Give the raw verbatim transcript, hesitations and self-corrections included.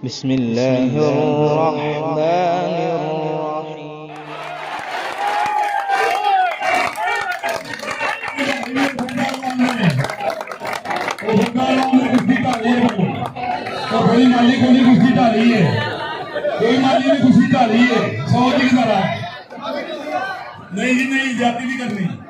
बिस्मिल्लाहिर्रहमानिर्रहीम। कोई माली को नहीं कुश्ती डाली है, कोई माली ने कुश्ती डाली है, सौ की तरह नहीं जी, नहीं जाती नहीं करनी।